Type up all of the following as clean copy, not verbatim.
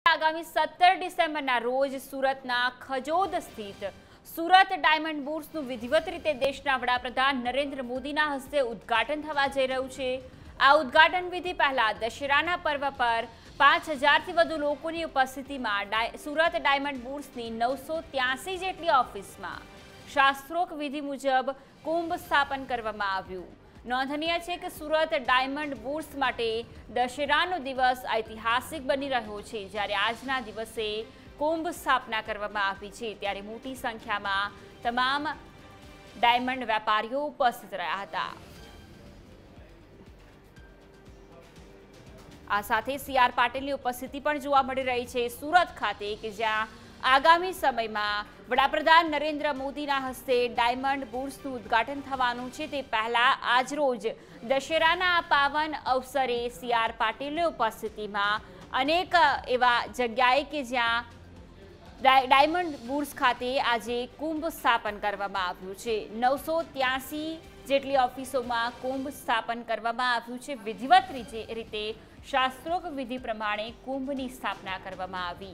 આગામી 17 ડિસેમ્બરના રોજ સુરતના ખજોદ સ્થિત સુરત ડાયમંડ બુર્સનું વિધિવત રીતે દેશના વડાપ્રધાન નરેન્દ્ર મોદીના હસ્તે ઉદ્ઘાટન થવા જઈ રહ્યું છે। આ ઉદ્ઘાટન વિધિ પહેલા દશેરાના પર્વ પર 5000થી વધુ લોકોની ઉપસ્થિતિમાં સુરત ડાયમંડ બુર્સની 983 જેટલી ઓફિસમાં શાસ્ત્રોક્ત વિધિ મુજબ કુંભ સ્થાપન કરવામાં આવ્યું। નોંધનીય છે કે સુરત ડાયમંડ બુર્સ માટે દશેરાનો દિવસ ઐતિહાસિક બની રહ્યો છે, જ્યારે આજના દિવસે કુંભ સ્થાપના કરવામાં આવી છે, ત્યારે મોટી સંખ્યામાં તમામ ડાયમંડ વેપારીઓ ઉપસ્થિત રહ્યા હતા। આ સાથે સીઆર પાટીલની ઉપસ્થિતિ પણ જોવા મળી રહી છે સુરત ખાતે, કે જ્યાં આગામી સમયમાં વડાપ્રધાન નરેન્દ્ર મોદીના હસ્તે ડાયમંડ બુર્સનું ઉદ્ઘાટન થવાનું છે। તે પહેલા આજરોજ દશેરાના પાવન અવસરે સીઆર પાટીલની ઉપસ્થિતિમાં અનેક એવા જગ્યાએ કે જ્યાં ડાયમંડ બુર્સ ખાતે આજે કુંભ સ્થાપન કરવામાં આવ્યું છે। 983 જેટલી ઓફિસોમાં કુંભ સ્થાપન કરવામાં આવ્યું છે। વિધિવત રીતે શાસ્ત્રોક્ત વિધિ પ્રમાણે કુંભની સ્થાપના કરવામાં આવી।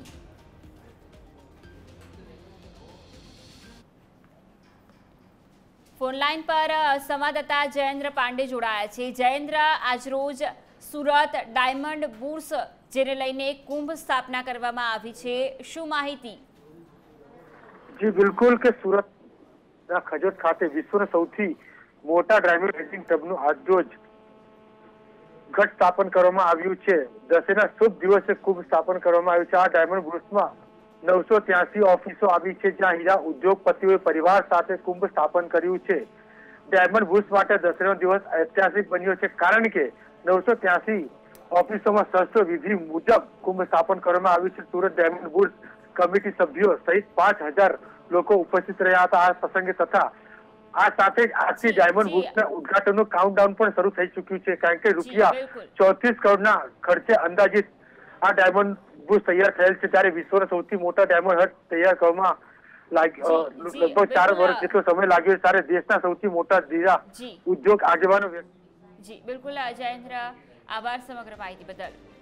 ફોનલાઈન પર સંવાદદાતા જયેન્દ્ર પાંડે જોડાયા છે। જયેન્દ્ર, આજરોજ સુરત ડાયમંડ બુર્સ જેને લઈને કુંભ સ્થાપના કરવામાં આવી છે, શું માહિતી? જી બિલકુલ કે સુરતના ખજોદ ખાતે વિશ્વના સૌથી મોટા ડાયમંડ રેસિંગ ક્લબનું આજરોજ ઘટ સ્થાપન કરવામાં આવ્યું છે। દશેરાના શુભ દિવસે કુંભ સ્થાપન કરવામાં આવ્યું છે। આ ડાયમંડ બુર્સમાં 983 ઓફિસો આવી છે, જ્યાં હીરા ઉદ્યોગપતિઓએ પરિવાર સાથે કુંભ સ્થાપન કર્યું છે। ડાયમંડ બુર્સ માટે દશેરાનો દિવસ ઐતિહાસિક બન્યો છે, કારણ કે 983 ઓફિસોમાં શાસ્ત્ર વિધિ મુજબ કુંભ સ્થાપન કરવામાં આવ્યું છે। સુરત ડાયમંડ બુર્સ કમિટી સભ્યો સહિત 5000 લોકો ઉપસ્થિત રહ્યા હતા આ પ્રસંગે, તથા આ સાથે જ આજથી ડાયમંડ બુર્સના ઉદ્ઘાટનનું કાઉન્ટડાઉન પણ શરૂ થઈ ચૂક્યું છે, કારણ કે રૂપિયા 34 કરોડના ખર્ચે અંદાજિત આ ડાયમંડ બુર્સ તૈયાર થયેલ છે। ત્યારે વિશ્વના સૌથી મોટા ડાયમંડ હટ તૈયાર કરવામાં લગભગ 4 વર્ષ જેટલો સમય લાગ્યો છે, ત્યારે દેશના સૌથી મોટા હીરા ઉદ્યોગ આગેવાનો જી બિલકુલ જયેન્દ્ર, આભાર સમગ્ર માહિતી બદલ।